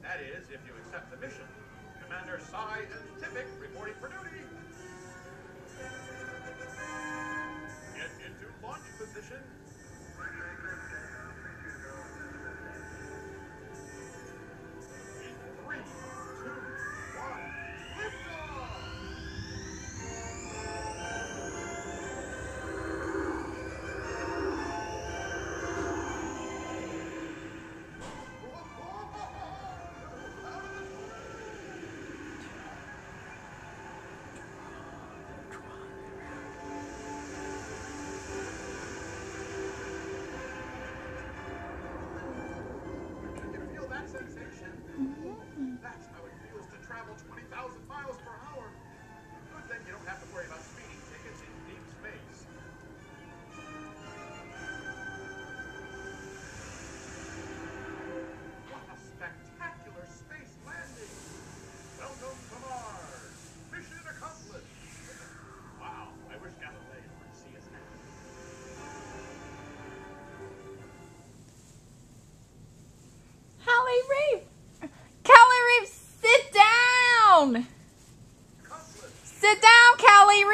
That is, if you accept the mission. Commander Sai and Tippik reporting for duty. Get into launch position. In 3, 2, 1, liftoff! Sensation. That's how it feels to travel 20,000 miles per hour. Good thing you don't have to worry about speeding tickets in deep space. What a spectacular space landing! Welcome to Mars! Mission accomplished! Wow, I wish Galileo could see us now. Callie Reef, sit down! Sit down, Callie